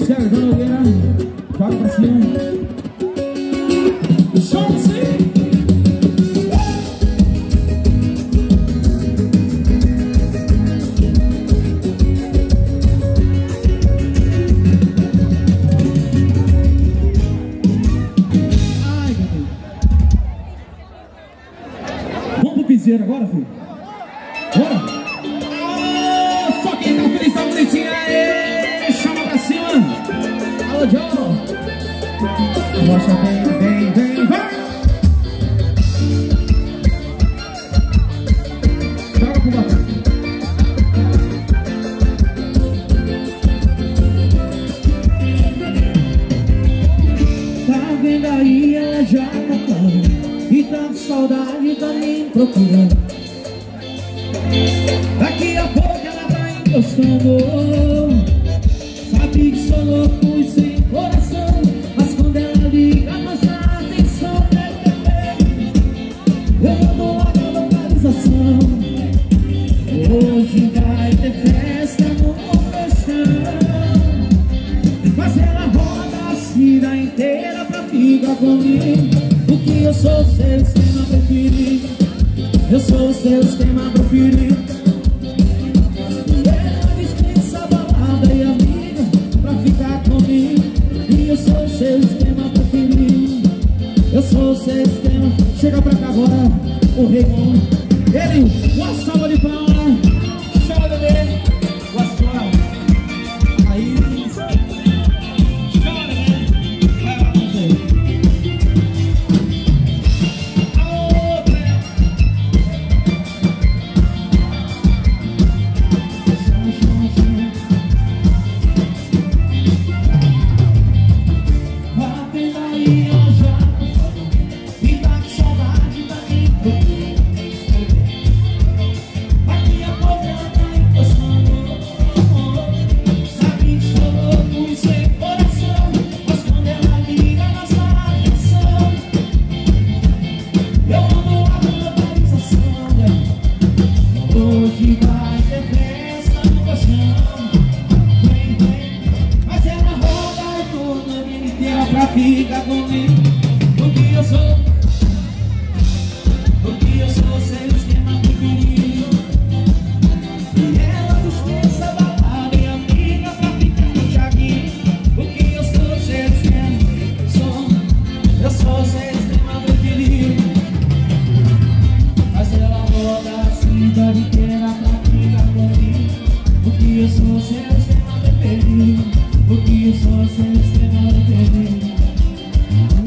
Artur Nogueira, joga pra cima. Som sim. Vamos pro piseiro agora, filho? Bora! Só quem tá feliz tá bonitinho aí! Chama pra cima! Alô, Joe! Rocha, vem, vai! Joga pro baixo! Tá vendo aí, ela já tá falando. E tá com saudade, tá me procurando. Daqui a pouco ela tá encostando. Sabe que sou louco e sem coração, mas quando ela liga, mas dá atenção. Eu mando logo a localização. Hoje vai ter festa no colchão, mas ela roda a cidade inteira pra ficar comigo. Porque eu sou o seu esquema preferido. Eu sou o seu esquema preferido. E ela dispensa a balada e amiga pra ficar comigo. E eu sou o seu esquema preferido. Eu sou o seu esquema. Chega pra cá agora, o rei bom. Ele, uma salva de palmas. Chama do bebê. Uma salva. Aí. Chama do bebê. Vai lá, não sei. Hoje vai ter festa no colchão. Vem, mas ela roda e toda a vida inteira pra ficar comigo. Porque eu sou o seu esquema preferido. E ela dispensa a balada e amiga pra ficar no Thiaguinho. Porque eu sou o seu esquema. Eu sou o seu esquema preferido. Mas ela roda a cidade inteira pra ficar comigo. Porque eu sou o seu esquema preferido. Porque eu sou o seu esquema preferido.